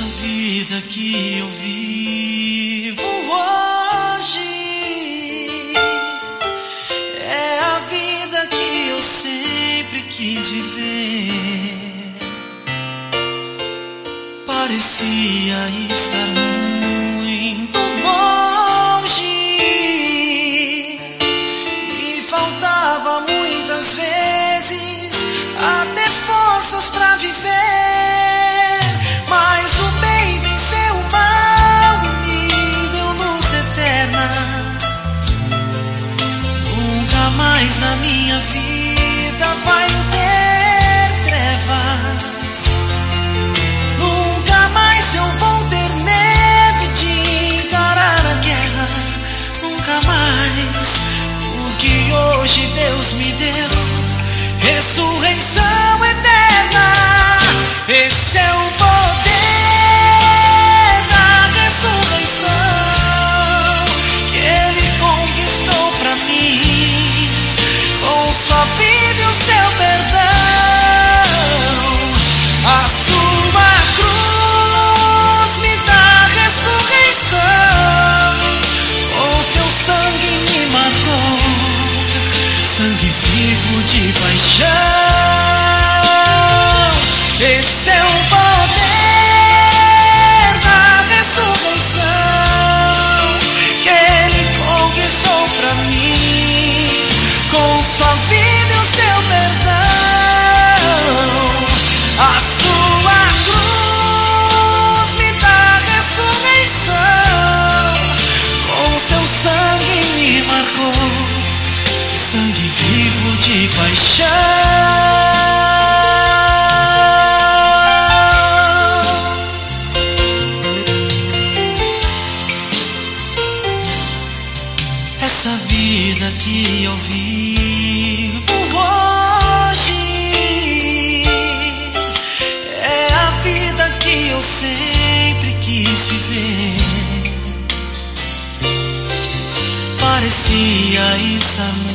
vida que eu vivo hoje é a vida que eu sempre quis viver. Parecia estar muito longe e faltava muitas vezes até forças pra viver. Mas o bem venceu o mal e me deu luz eterna. Nunca mais na minha vida vai ter trevas. Nunca mais eu vou ter medo de encarar a guerra. Nunca mais, porque hoje Deus me deu ressurreição eterna. Esse é o poder da ressurreição que Ele conquistou pra mim com sua vida e o seu perdão. A sua cruz me dá ressurreição, com seu sangue me marcou, sangue vivo de paixão. Esse é o poder da ressurreição que Ele conquistou pra mim com sua vida e o seu perdão. A sua cruz me dá ressurreição, com seu sangue me marcou, sangue vivo de paixão. Essa vida que eu vivo hoje é a vida que eu sempre quis viver. Parecia estar